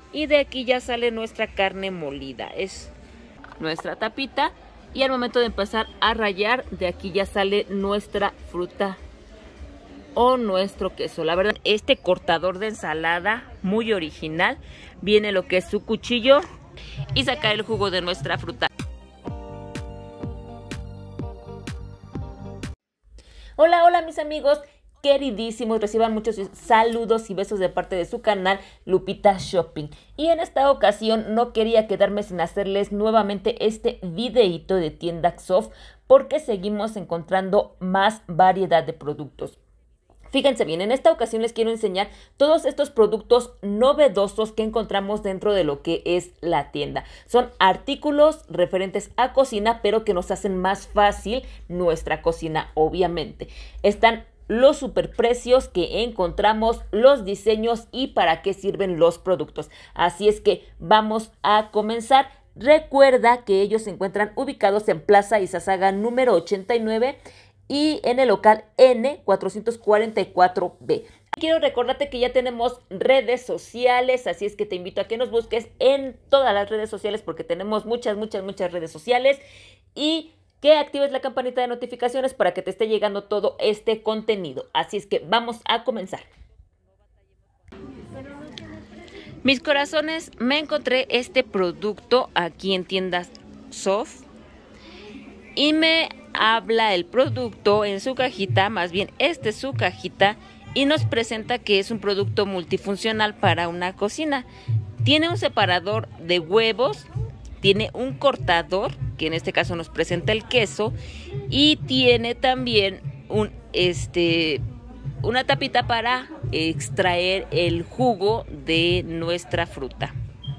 Y de aquí ya sale nuestra carne molida. Es nuestra tapita. Y al momento de empezar a rallar, de aquí ya sale nuestra fruta o nuestro queso. La verdad, este cortador de ensalada muy original. Viene lo que es su cuchillo y sacar el jugo de nuestra fruta. Hola, hola mis amigos queridísimos, reciban muchos saludos y besos de parte de su canal Lupita Shopping. Y en esta ocasión no quería quedarme sin hacerles nuevamente este videito de tienda Xof, porque seguimos encontrando más variedad de productos. Fíjense bien, en esta ocasión les quiero enseñar todos estos productos novedosos que encontramos dentro de lo que es la tienda. Son artículos referentes a cocina, pero que nos hacen más fácil nuestra cocina, obviamente. Están los superprecios que encontramos, los diseños y para qué sirven los productos. Así es que vamos a comenzar. Recuerda que ellos se encuentran ubicados en Plaza Izazaga número 89 y en el local N444B. Quiero recordarte que ya tenemos redes sociales, así es que te invito a que nos busques en todas las redes sociales porque tenemos muchas redes sociales y que actives la campanita de notificaciones para que te esté llegando todo este contenido. Así es que vamos a comenzar. Mis corazones, me encontré este producto aquí en tiendas Xof y me habla el producto en su cajita, más bien esta es su cajita, y nos presenta que es un producto multifuncional para una cocina. Tiene un separador de huevos, tiene un cortador, que en este caso nos presenta el queso, y tiene también una tapita para extraer el jugo de nuestra fruta.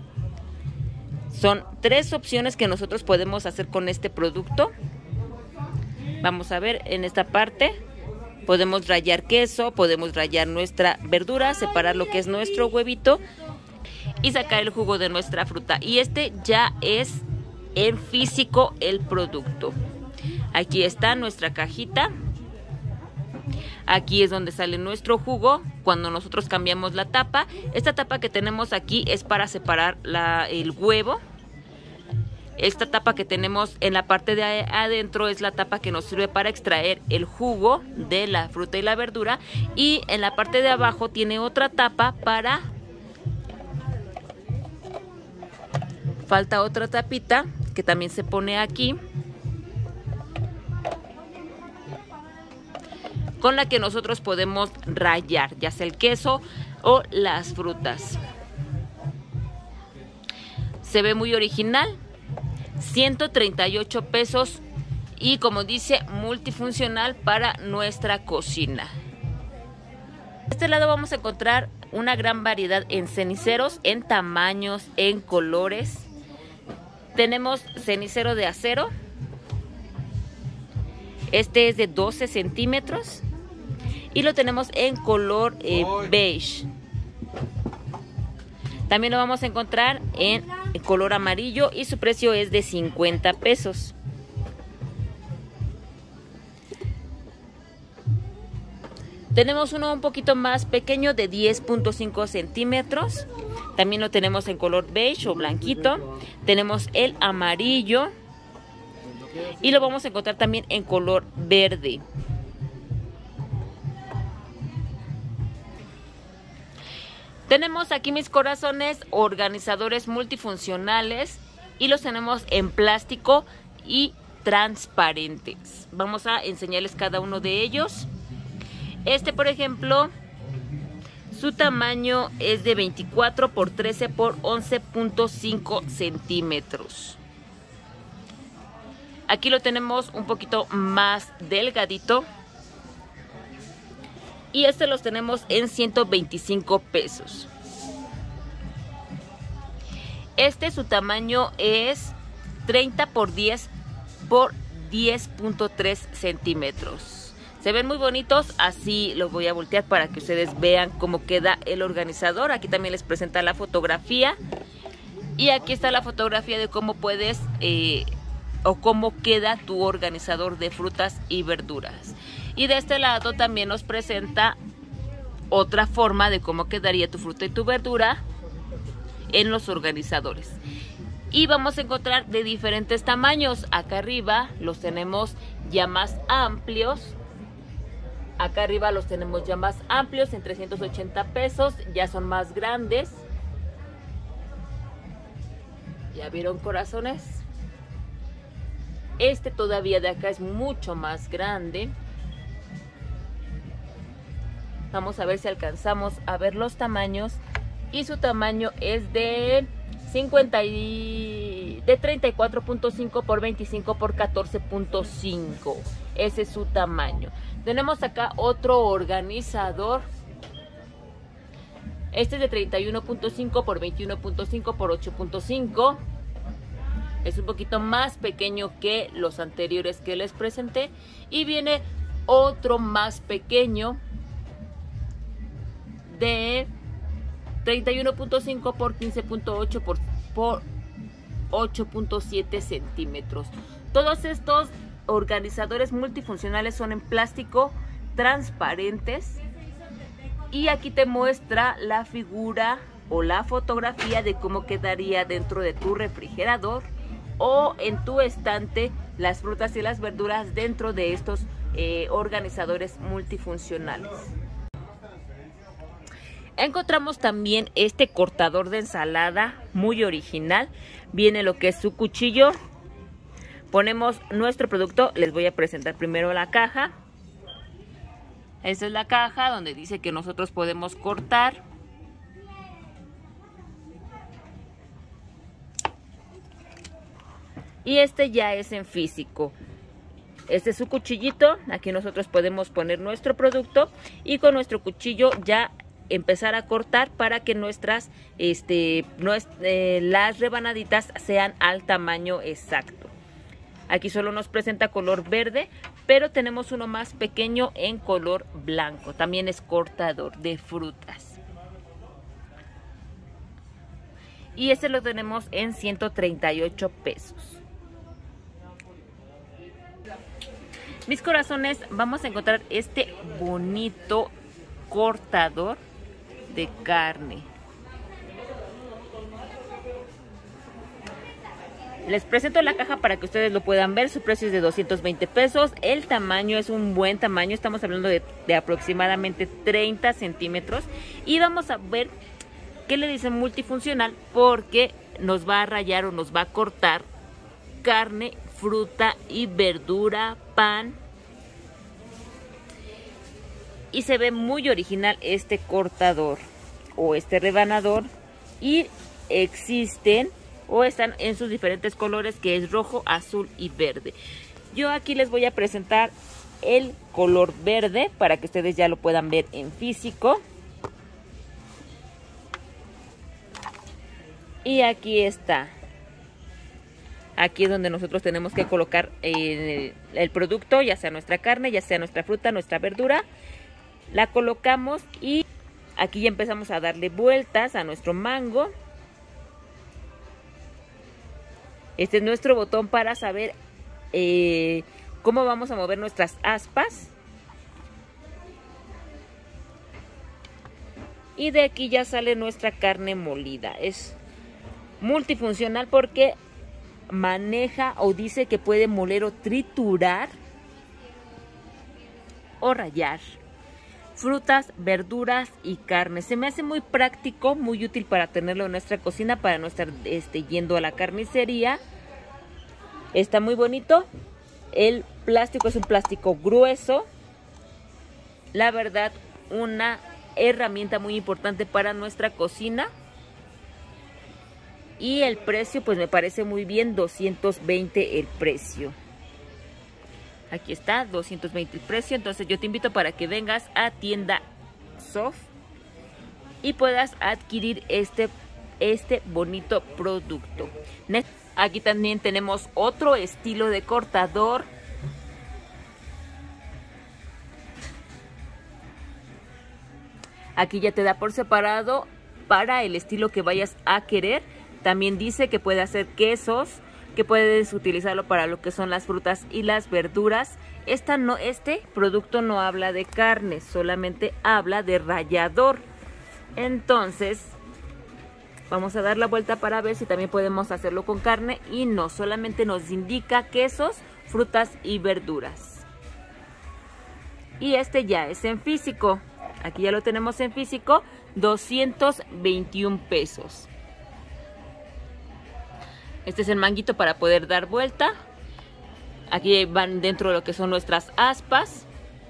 Son 3 opciones que nosotros podemos hacer con este producto. Vamos a ver en esta parte. Podemos rallar queso, podemos rallar nuestra verdura, separar lo que es nuestro huevito y sacar el jugo de nuestra fruta. Y este ya es en físico el producto. Aquí está nuestra cajita. Aquí es donde sale nuestro jugo cuando nosotros cambiamos la tapa. Esta tapa que tenemos aquí es para separar el huevo. Esta tapa que tenemos en la parte de adentro es la tapa que nos sirve para extraer el jugo de la fruta y la verdura. Y en la parte de abajo tiene otra tapa para... Falta otra tapita que también se pone aquí, con la que nosotros podemos rallar, ya sea el queso o las frutas. Se ve muy original. 138 pesos y como dice multifuncional para nuestra cocina. De este lado vamos a encontrar una gran variedad en ceniceros, en tamaños, en colores. Tenemos cenicero de acero. Este es de 12 centímetros y lo tenemos en color beige. También lo vamos a encontrar en color amarillo y su precio es de 50 pesos. Tenemos uno un poquito más pequeño de 10.5 centímetros. También lo tenemos en color beige o blanquito. Tenemos el amarillo y lo vamos a encontrar también en color verde. Tenemos aquí, mis corazones, organizadores multifuncionales y los tenemos en plástico y transparentes. Vamos a enseñarles cada uno de ellos. Este, por ejemplo, su tamaño es de 24 por 13 por 11.5 centímetros. Aquí lo tenemos un poquito más delgadito. Y este los tenemos en 125 pesos. Este, su tamaño es 30 por 10 por 10.3 centímetros. Se ven muy bonitos, así los voy a voltear para que ustedes vean cómo queda el organizador. Aquí también les presenta la fotografía. Y aquí está la fotografía de cómo puedes o cómo queda tu organizador de frutas y verduras. Y de este lado también nos presenta otra forma de cómo quedaría tu fruta y tu verdura en los organizadores. Y vamos a encontrar de diferentes tamaños. Acá arriba los tenemos ya más amplios. Acá arriba los tenemos ya más amplios en 380 pesos. Ya son más grandes. ¿Ya vieron, corazones? Este todavía de acá es mucho más grande. Vamos a ver si alcanzamos a ver los tamaños. Y su tamaño es de 34.5 por 25 por 14.5. Ese es su tamaño. Tenemos acá otro organizador. Este es de 31.5 por 21.5 por 8.5. Es un poquito más pequeño que los anteriores que les presenté. Y viene otro más pequeño de 31.5 por 15.8 por 8.7 centímetros. Todos estos organizadores multifuncionales son en plástico transparentes. Y aquí te muestra la figura o la fotografía de cómo quedaría dentro de tu refrigerador o en tu estante las frutas y las verduras dentro de estos organizadores multifuncionales. Encontramos también este cortador de ensalada muy original. Viene lo que es su cuchillo. Ponemos nuestro producto. Les voy a presentar primero la caja. Esta es la caja donde dice que nosotros podemos cortar. Y este ya es en físico. Este es su cuchillito. Aquí nosotros podemos poner nuestro producto y con nuestro cuchillo ya empezar a cortar para que las rebanaditas sean al tamaño exacto. Aquí solo nos presenta color verde, pero tenemos uno más pequeño en color blanco. También es cortador de frutas. Y este lo tenemos en 138 pesos. Mis corazones, vamos a encontrar este bonito cortador de carne. Les presento la caja para que ustedes lo puedan ver. Su precio es de 220 pesos. El tamaño es un buen tamaño. Estamos hablando de aproximadamente 30 centímetros. Y vamos a ver qué le dicen multifuncional, porque nos va a rallar o nos va a cortar carne, fruta y verdura, pan. Y se ve muy original este cortador o este rebanador. Y existen o están en sus diferentes colores, que es rojo, azul y verde. Yo aquí les voy a presentar el color verde para que ustedes ya lo puedan ver en físico. Y aquí está. Aquí es donde nosotros tenemos que colocar el producto, ya sea nuestra carne, ya sea nuestra fruta, nuestra verdura. La colocamos y aquí ya empezamos a darle vueltas a nuestro mango. Este es nuestro botón para saber cómo vamos a mover nuestras aspas. Y de aquí ya sale nuestra carne molida. Es multifuncional porque maneja o dice que puede moler o triturar o rallar frutas, verduras y carne. Se me hace muy práctico, muy útil para tenerlo en nuestra cocina, para no estar yendo a la carnicería. Está muy bonito. El plástico es un plástico grueso. La verdad, una herramienta muy importante para nuestra cocina. Y el precio, pues me parece muy bien, 220 el precio. Aquí está, 220 el precio. Entonces yo te invito para que vengas a Tienda Soft y puedas adquirir este bonito producto. Aquí también tenemos otro estilo de cortador. Aquí ya te da por separado para el estilo que vayas a querer. También dice que puede hacer quesos, que puedes utilizarlo para lo que son las frutas y las verduras. Este producto no habla de carne, solamente habla de rallador. Entonces, Vamos a dar la vuelta para ver si también podemos hacerlo con carne, y no, solamente nos indica quesos, frutas y verduras. Y este ya es en físico. Aquí ya lo tenemos en físico, 221 pesos. Este es el manguito para poder dar vuelta. Aquí van dentro de lo que son nuestras aspas.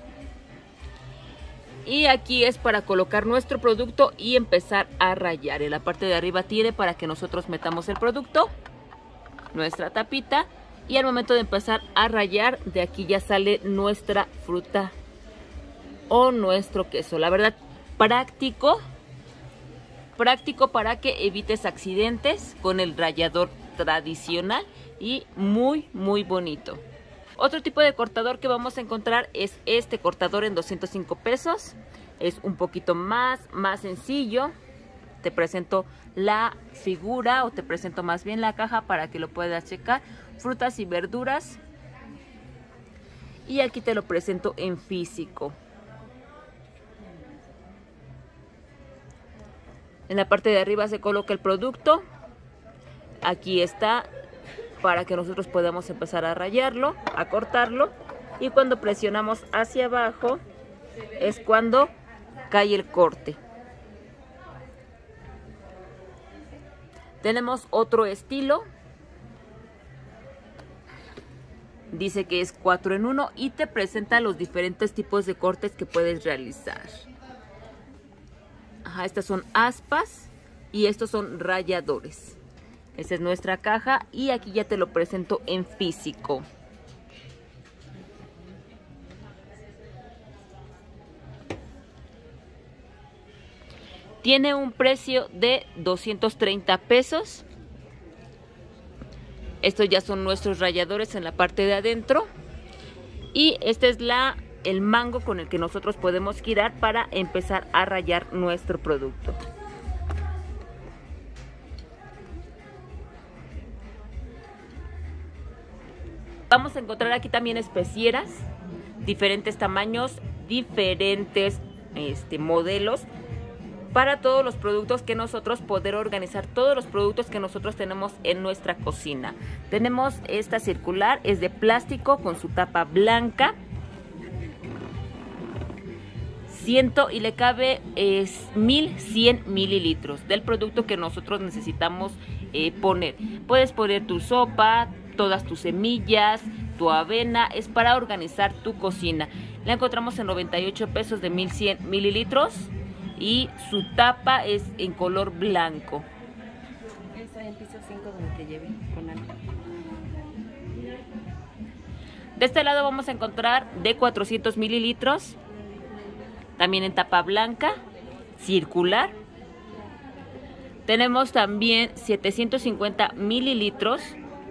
Y aquí es para colocar nuestro producto y empezar a rallar. En la parte de arriba tiene para que nosotros metamos el producto, nuestra tapita, y al momento de empezar a rallar, de aquí ya sale nuestra fruta o nuestro queso. La verdad, práctico para que evites accidentes con el rallador tradicional, y muy bonito. Otro tipo de cortador que vamos a encontrar es este cortador en 205 pesos. Es un poquito más sencillo. Te presento la figura, o te presento más bien la caja para que lo puedas checar. Frutas y verduras. Y aquí te lo presento en físico. En la parte de arriba se coloca el producto. Aquí está, para que nosotros podamos empezar a rallarlo, a cortarlo, y cuando presionamos hacia abajo es cuando cae el corte. Tenemos otro estilo, dice que es 4 en 1 y te presenta los diferentes tipos de cortes que puedes realizar. Estas son aspas y estos son ralladores. Esta es nuestra caja y aquí ya te lo presento en físico. Tiene un precio de 230 pesos. Estos ya son nuestros ralladores en la parte de adentro. Y este es el mango con el que nosotros podemos girar para empezar a rallar nuestro producto. Vamos a encontrar aquí también especieras, diferentes tamaños, diferentes modelos, para todos los productos que nosotros poder organizar, todos los productos que nosotros tenemos en nuestra cocina. Tenemos esta circular, es de plástico con su tapa blanca. Y le cabe 1100 mililitros del producto que nosotros necesitamos poner. Puedes poner tu sopa, todas tus semillas, tu avena, es para organizar tu cocina. La encontramos en 98 pesos de 1100 mililitros y su tapa es en color blanco. Está en piso 5 donde te lleve con algo. De este lado vamos a encontrar de 400 mililitros, también en tapa blanca, circular. Tenemos también 750 mililitros,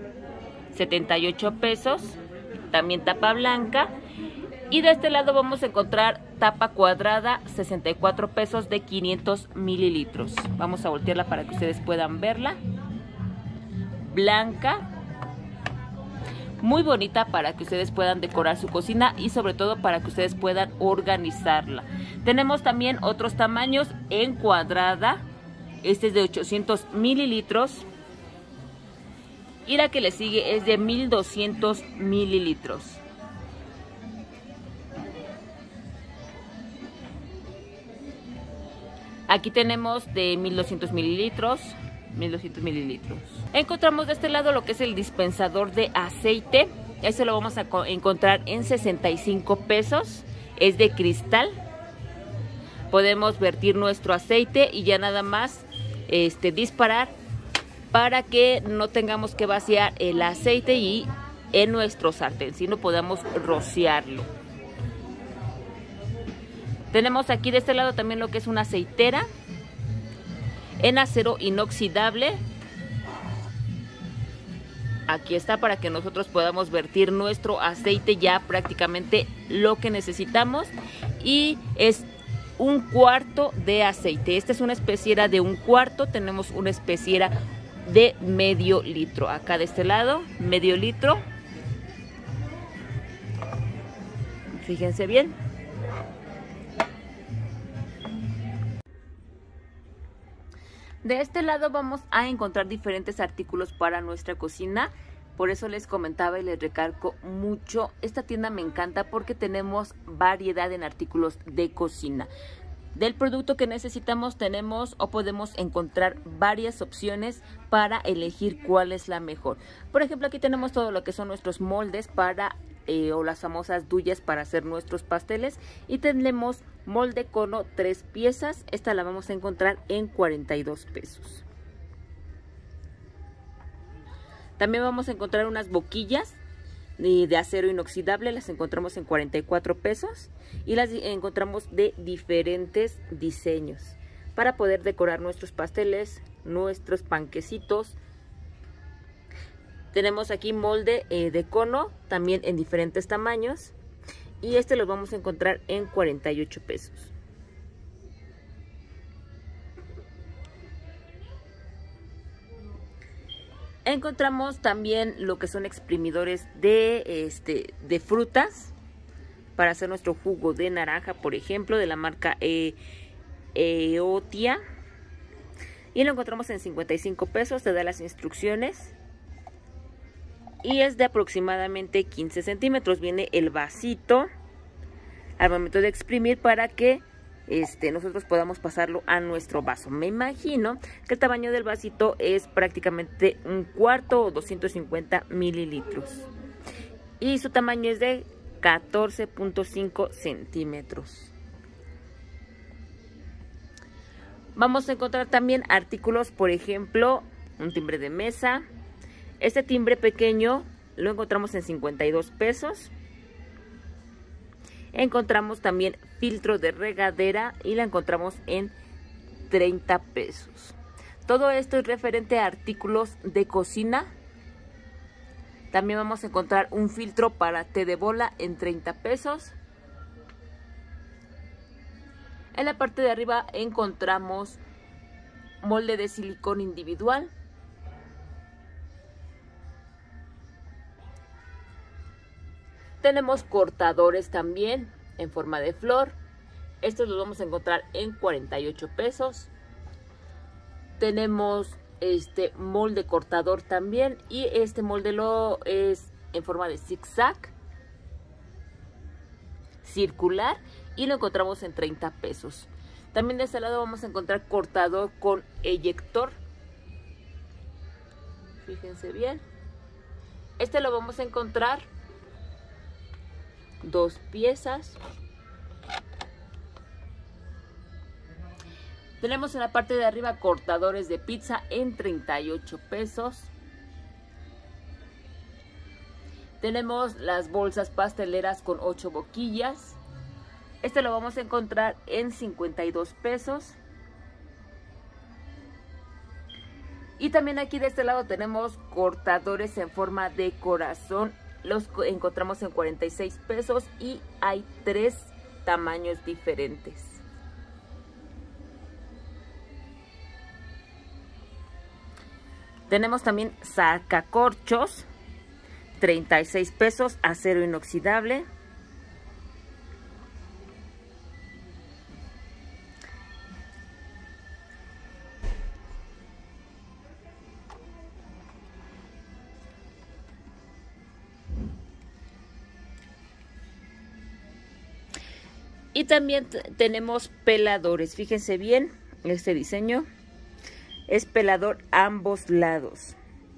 78 pesos, también tapa blanca. Y de este lado vamos a encontrar tapa cuadrada, 64 pesos de 500 mililitros. Vamos a voltearla para que ustedes puedan verla. Blanca. Muy bonita para que ustedes puedan decorar su cocina y sobre todo para que ustedes puedan organizarla. Tenemos también otros tamaños en cuadrada. Este es de 800 mililitros. Y la que le sigue es de 1200 mililitros. Aquí tenemos de 1200 mililitros. 1200 mililitros. Encontramos de este lado lo que es el dispensador de aceite. Este lo vamos a encontrar en 65 pesos. Es de cristal. Podemos vertir nuestro aceite y ya nada más disparar para que no tengamos que vaciar el aceite y en nuestro sartén, sino podamos rociarlo. Tenemos aquí de este lado también lo que es una aceitera en acero inoxidable. Aquí está para que nosotros podamos vertir nuestro aceite, ya prácticamente lo que necesitamos, y es 1/4 de aceite. Esta es una especiera de 1/4, tenemos una especiera de medio litro. Acá de este lado, medio litro. Fíjense bien. De este lado vamos a encontrar diferentes artículos para nuestra cocina. Por eso les comentaba y les recalco mucho, esta tienda me encanta porque tenemos variedad en artículos de cocina. Del producto que necesitamos tenemos o podemos encontrar varias opciones para elegir cuál es la mejor. Por ejemplo, aquí tenemos todo lo que son nuestros moldes para o las famosas duyas para hacer nuestros pasteles, y tenemos molde cono 3 piezas. Esta la vamos a encontrar en 42 pesos. También vamos a encontrar unas boquillas de acero inoxidable, las encontramos en 44 pesos y las encontramos de diferentes diseños para poder decorar nuestros pasteles, nuestros panquecitos. Tenemos aquí molde de cono también en diferentes tamaños y este lo vamos a encontrar en 48 pesos. Encontramos también lo que son exprimidores de frutas para hacer nuestro jugo de naranja, por ejemplo, de la marca Eotia. Y lo encontramos en 55 pesos, te da las instrucciones. Y es de aproximadamente 15 centímetros. Viene el vasito al momento de exprimir para que nosotros podamos pasarlo a nuestro vaso. Me imagino que el tamaño del vasito es prácticamente un cuarto o 250 mililitros. Y su tamaño es de 14.5 centímetros. Vamos a encontrar también artículos, por ejemplo, un timbre de mesa. Este timbre pequeño lo encontramos en 52 pesos. Encontramos también filtro de regadera y la encontramos en 30 pesos. Todo esto es referente a artículos de cocina. También vamos a encontrar un filtro para té de bola en 30 pesos. En la parte de arriba encontramos molde de silicón individual. Tenemos cortadores también en forma de flor. Estos los vamos a encontrar en 48 pesos. Tenemos este molde cortador también. Y este molde lo es en forma de zigzag circular. Y lo encontramos en 30 pesos. También de este lado vamos a encontrar cortador con eyector. Fíjense bien. Este lo vamos a encontrar 2 piezas. Tenemos en la parte de arriba cortadores de pizza en 38 pesos. Tenemos las bolsas pasteleras con 8 boquillas. Este lo vamos a encontrar en 52 pesos. Y también aquí de este lado tenemos cortadores en forma de corazón. Los encontramos en 46 pesos y hay 3 tamaños diferentes. Tenemos también sacacorchos, 36 pesos, acero inoxidable. Y también tenemos peladores. Fíjense bien, este diseño es pelador ambos lados.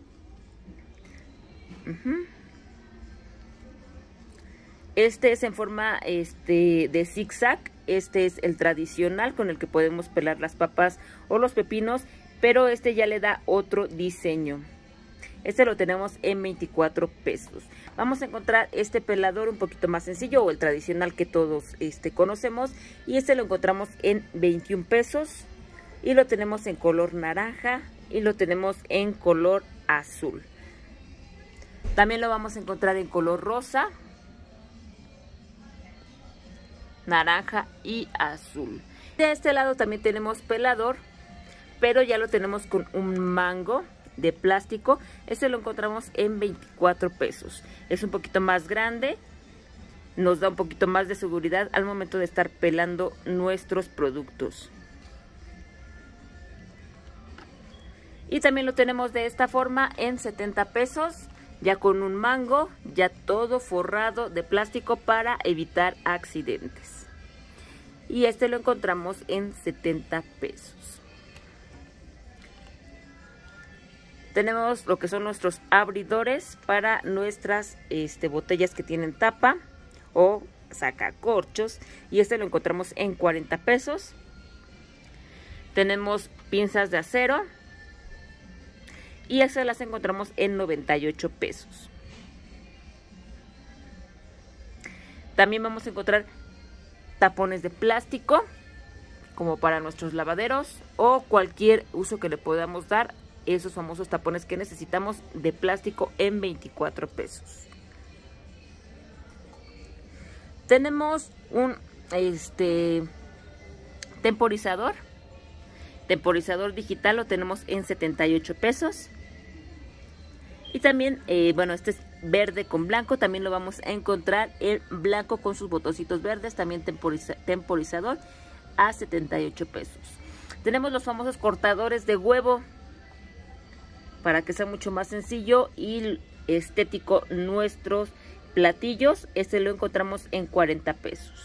Este es en forma de zigzag. Este es el tradicional con el que podemos pelar las papas o los pepinos, pero este ya le da otro diseño. Este lo tenemos en 24 pesos. Vamos a encontrar este pelador un poquito más sencillo o el tradicional que todos conocemos. Y este lo encontramos en 21 pesos. Y lo tenemos en color naranja y lo tenemos en color azul. También lo vamos a encontrar en color rosa, naranja y azul. De este lado también tenemos pelador, pero ya lo tenemos con un mango de plástico. Este lo encontramos en 24 pesos. Es un poquito más grande, nos da un poquito más de seguridad al momento de estar pelando nuestros productos. Y también lo tenemos de esta forma en 70 pesos, ya con un mango, ya todo forrado de plástico para evitar accidentes. Y este lo encontramos en 70 pesos. Tenemos lo que son nuestros abridores para nuestras botellas que tienen tapa o sacacorchos. Y este lo encontramos en 40 pesos. Tenemos pinzas de acero. Y estas las encontramos en 98 pesos. También vamos a encontrar tapones de plástico, como para nuestros lavaderos o cualquier uso que le podamos dar. Esos famosos tapones que necesitamos de plástico en 24 pesos. Tenemos un temporizador. Temporizador digital lo tenemos en 78 pesos. Y también, bueno, este es verde con blanco. También lo vamos a encontrar en blanco con sus botoncitos verdes. También temporizador a 78 pesos. Tenemos los famosos cortadores de huevo, para que sea mucho más sencillo y estético nuestros platillos. Este lo encontramos en 40 pesos.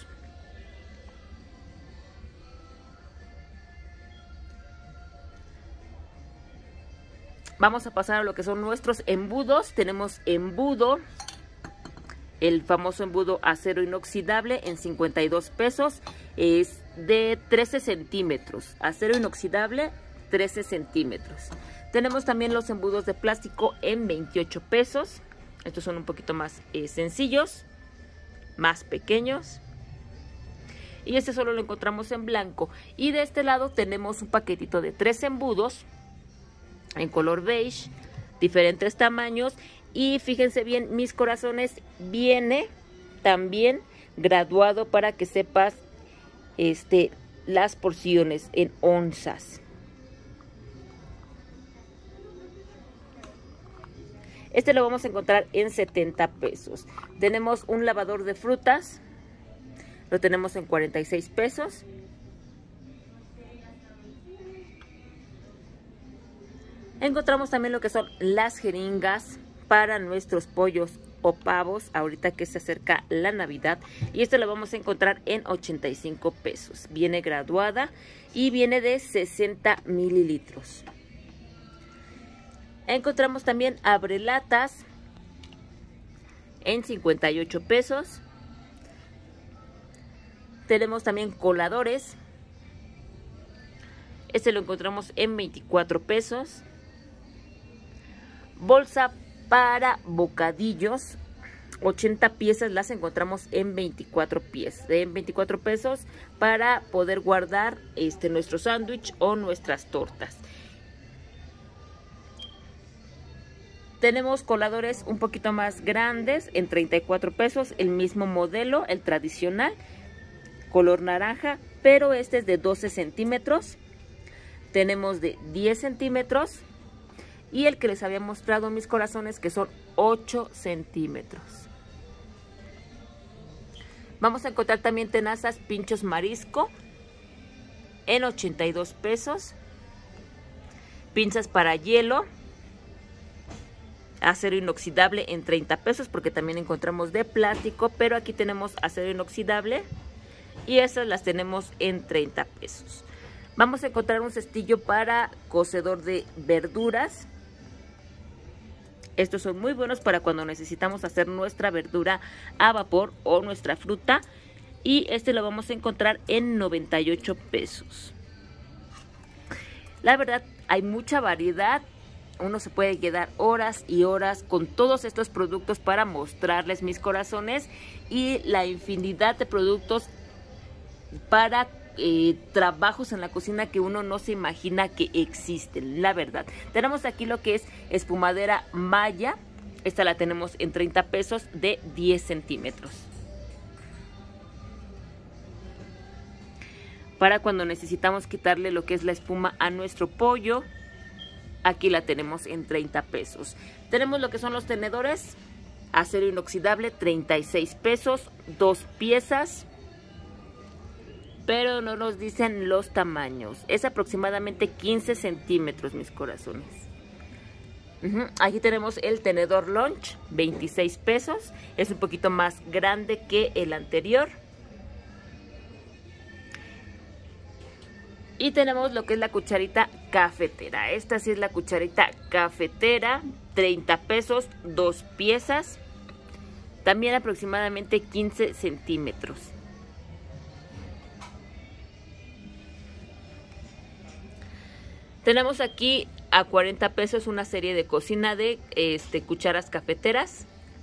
Vamos a pasar a lo que son nuestros embudos. Tenemos embudo, el famoso embudo acero inoxidable en 52 pesos. Es de 13 centímetros. Acero inoxidable, 13 centímetros. Tenemos también los embudos de plástico en 28 pesos. Estos son un poquito más sencillos, más pequeños. Y este solo lo encontramos en blanco. Y de este lado tenemos un paquetito de 3 embudos en color beige, diferentes tamaños. Y fíjense bien, mis corazones, viene también graduado para que sepas las porciones en onzas. Este lo vamos a encontrar en 70 pesos. Tenemos un lavador de frutas. Lo tenemos en 46 pesos. Encontramos también lo que son las jeringas para nuestros pollos o pavos, ahorita que se acerca la Navidad. Y esto lo vamos a encontrar en 85 pesos. Viene graduada y viene de 60 mililitros. Encontramos también abrelatas en 58 pesos. Tenemos también coladores. Este lo encontramos en 24 pesos. Bolsa para bocadillos, 80 piezas, las encontramos en 24 pesos para poder guardar nuestro sándwich o nuestras tortas. Tenemos coladores un poquito más grandes en 34 pesos, el mismo modelo, el tradicional, color naranja, pero este es de 12 centímetros. Tenemos de 10 centímetros y el que les había mostrado, mis corazones, que son 8 centímetros. Vamos a encontrar también tenazas pinchos marisco en 82 pesos. Pinzas para hielo, acero inoxidable en 30 pesos, porque también encontramos de plástico, pero aquí tenemos acero inoxidable y esas las tenemos en 30 pesos. Vamos a encontrar un cestillo para cocedor de verduras. Estos son muy buenos para cuando necesitamos hacer nuestra verdura a vapor o nuestra fruta. Y este lo vamos a encontrar en 98 pesos. La verdad, hay mucha variedad. Uno se puede quedar horas y horas con todos estos productos para mostrarles, mis corazones, y la infinidad de productos para trabajos en la cocina que uno no se imagina que existen, la verdad. Tenemos aquí lo que es espumadera Maya. Esta la tenemos en 30 pesos de 10 centímetros. Para cuando necesitamos quitarle lo que es la espuma a nuestro pollo, aquí la tenemos en 30 pesos. Tenemos lo que son los tenedores, acero inoxidable, 36 pesos, 2 piezas. pero no nos dicen los tamaños. Es aproximadamente 15 centímetros, mis corazones. Aquí tenemos el tenedor lunch, 26 pesos. Es un poquito más grande que el anterior. Y tenemos lo que es la cucharita cafetera. Esta sí es la cucharita cafetera, 30 pesos, 2 piezas. También aproximadamente 15 centímetros. Tenemos aquí a 40 pesos una serie de cocina de cucharas cafeteras.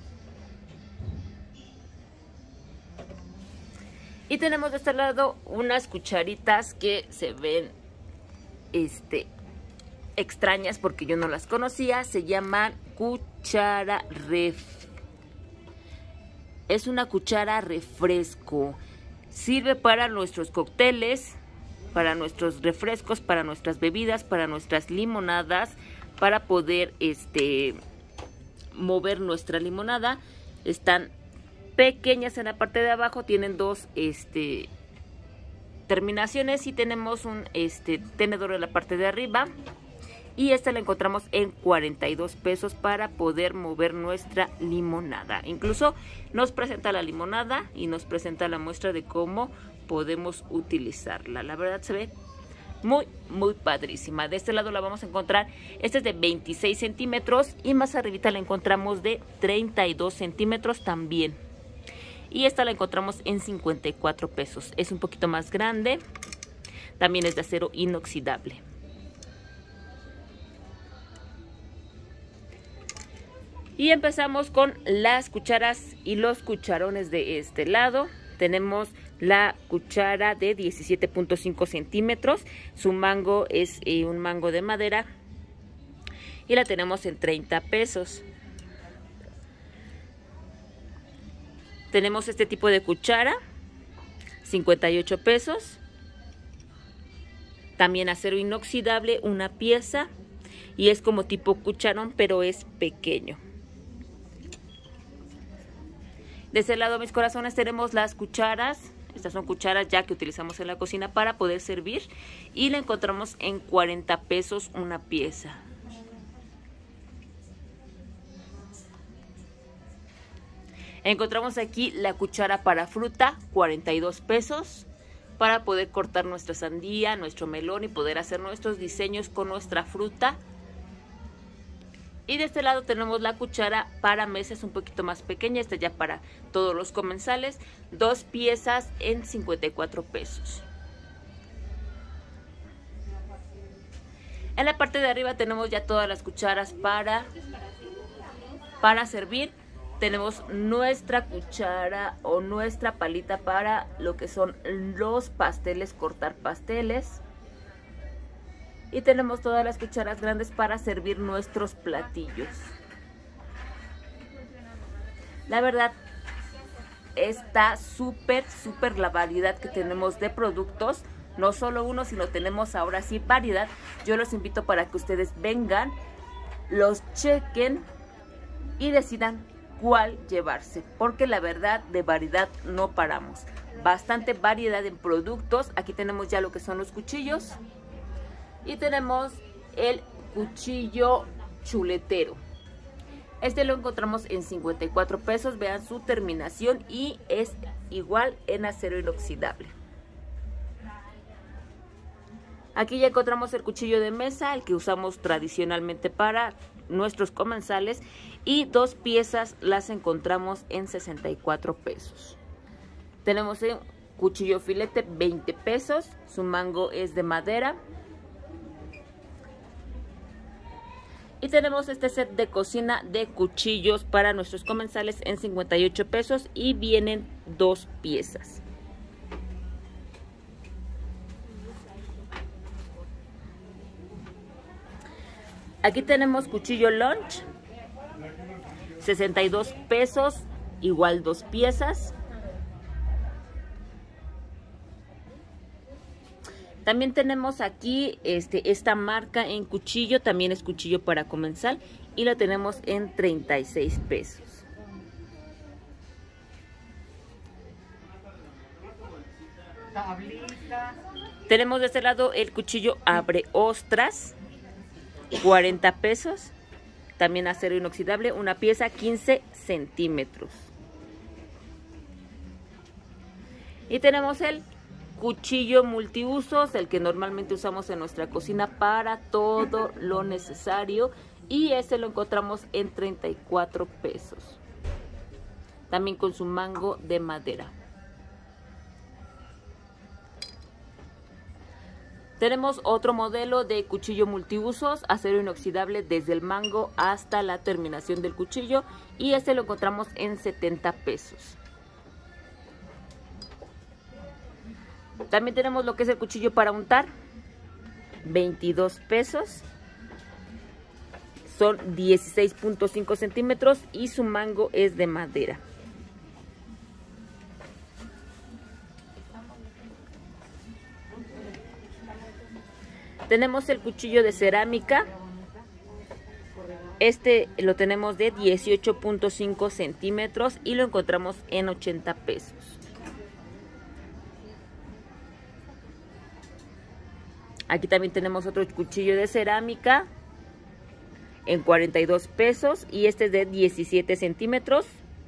Y tenemos de este lado unas cucharitas que se ven extrañas porque yo no las conocía. Se llaman cuchara Es una cuchara refresco. Sirve para nuestros cócteles, para nuestros refrescos, para nuestras bebidas, para nuestras limonadas, para poder mover nuestra limonada. Están pequeñas en la parte de abajo, tienen dos terminaciones y tenemos un tenedor en la parte de arriba. Y esta la encontramos en 42 pesos para poder mover nuestra limonada. Incluso nos presenta la limonada y nos presenta la muestra de cómo podemos utilizarla. La verdad se ve muy, muy padrísima. De este lado la vamos a encontrar. Este es de 26 centímetros y más arribita la encontramos de 32 centímetros también. Y esta la encontramos en 54 pesos. Es un poquito más grande. También es de acero inoxidable. Y empezamos con las cucharas y los cucharones de este lado. Tenemos la cuchara de 17.5 centímetros. Su mango es un mango de madera. Y la tenemos en 30 pesos. Tenemos este tipo de cuchara, 58 pesos. También acero inoxidable, una pieza. Y es como tipo cucharón, pero es pequeño. De ese lado, mis corazones, tenemos las cucharas. Estas son cucharas ya que utilizamos en la cocina para poder servir. Y la encontramos en 40 pesos una pieza. Encontramos aquí la cuchara para fruta, 42 pesos. Para poder cortar nuestra sandía, nuestro melón y poder hacer nuestros diseños con nuestra fruta. Y de este lado tenemos la cuchara para mesas un poquito más pequeña. Esta ya para todos los comensales. 2 piezas en 54 pesos. En la parte de arriba tenemos ya todas las cucharas para servir. Tenemos nuestra cuchara o nuestra palita para lo que son los pasteles, cortar pasteles. Y tenemos todas las cucharas grandes para servir nuestros platillos. La verdad, está súper la variedad que tenemos de productos. No solo uno, sino tenemos ahora sí variedad. Yo los invito para que ustedes vengan, los chequen y decidan cuál llevarse. Porque la verdad, de variedad no paramos. Bastante variedad en productos. Aquí tenemos ya lo que son los cuchillos. Y tenemos el cuchillo chuletero. Este lo encontramos en 54 pesos. Vean su terminación y es igual en acero inoxidable. Aquí ya encontramos el cuchillo de mesa, el que usamos tradicionalmente para nuestros comensales. Y 2 piezas las encontramos en 64 pesos. Tenemos el cuchillo filete, 20 pesos. Su mango es de madera. Y tenemos este set de cocina de cuchillos para nuestros comensales en 58 pesos y vienen 2 piezas. Aquí tenemos cuchillo lunch, 62 pesos, igual 2 piezas. También tenemos aquí esta marca en cuchillo, también es cuchillo para comensal y la tenemos en 36 pesos. Tenemos de este lado el cuchillo abre ostras, 40 pesos. También acero inoxidable, una pieza 15 centímetros. Y tenemos el cuchillo multiusos, el que normalmente usamos en nuestra cocina para todo lo necesario. Y este lo encontramos en 34 pesos. También con su mango de madera. Tenemos otro modelo de cuchillo multiusos, acero inoxidable desde el mango hasta la terminación del cuchillo. Y este lo encontramos en 70 pesos. También tenemos lo que es el cuchillo para untar, 22 pesos. Son 16.5 centímetros y su mango es de madera. Tenemos el cuchillo de cerámica. Este lo tenemos de 18.5 centímetros y lo encontramos en 80 pesos. Aquí también tenemos otro cuchillo de cerámica en 42 pesos y este es de 17 centímetros.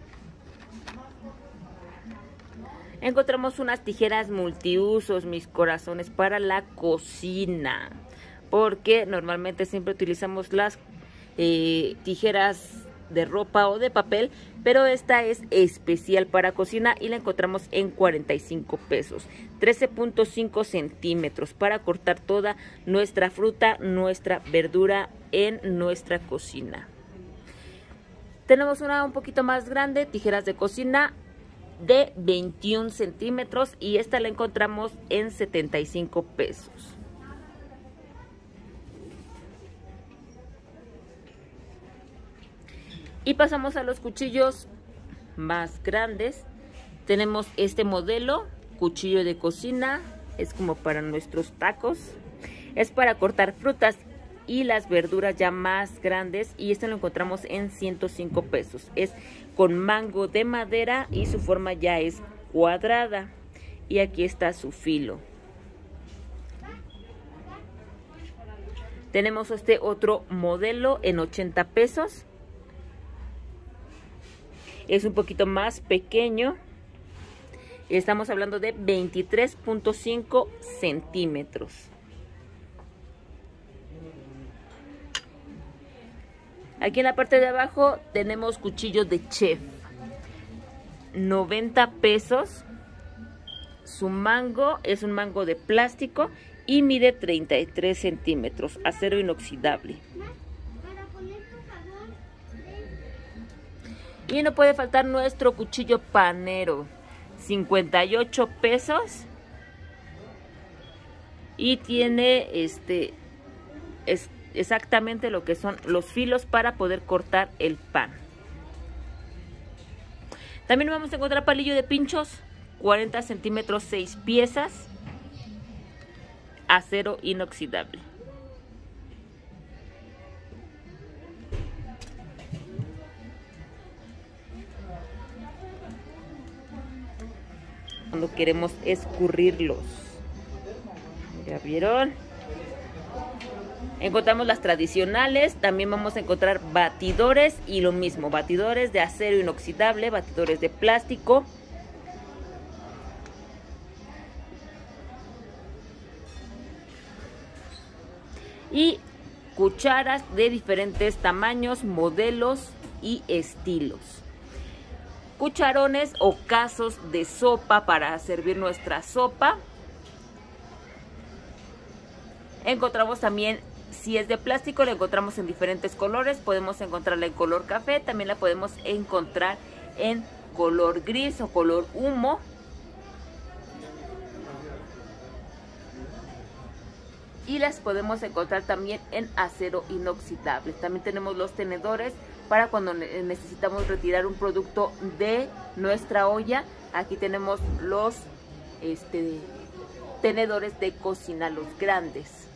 Encontramos unas tijeras multiusos, mis corazones, para la cocina, porque normalmente siempre utilizamos las tijeras de ropa o de papel, pero esta es especial para cocina y la encontramos en 45 pesos, 13.5 centímetros para cortar toda nuestra fruta, nuestra verdura en nuestra cocina. Tenemos una un poquito más grande, tijeras de cocina de 21 centímetros y esta la encontramos en 75 pesos. Y pasamos a los cuchillos más grandes. Tenemos este modelo, cuchillo de cocina, es como para nuestros tacos. Es para cortar frutas y las verduras ya más grandes y este lo encontramos en 105 pesos. Es con mango de madera y su forma ya es cuadrada. Y aquí está su filo. Tenemos este otro modelo en 80 pesos. Es un poquito más pequeño. Estamos hablando de 23.5 centímetros. Aquí en la parte de abajo tenemos cuchillos de chef. 90 pesos. Su mango es un mango de plástico y mide 33 centímetros. Acero inoxidable. Y no puede faltar nuestro cuchillo panero, 58 pesos. Y tiene es exactamente lo que son los filos para poder cortar el pan. También vamos a encontrar palillo de pinchos, 40 centímetros, 6 piezas, acero inoxidable. Cuando queremos escurrirlos. ¿Ya vieron? Encontramos las tradicionales. También vamos a encontrar batidores y lo mismo. Batidores de acero inoxidable, batidores de plástico. Y cucharas de diferentes tamaños, modelos y estilos. Cucharones o casos de sopa para servir nuestra sopa. Encontramos también, si es de plástico, la encontramos en diferentes colores. Podemos encontrarla en color café, también la podemos encontrar en color gris o color humo. Y las podemos encontrar también en acero inoxidable. También tenemos los tenedores para cuando necesitamos retirar un producto de nuestra olla. Aquí tenemos los tenedores de cocina, los grandes.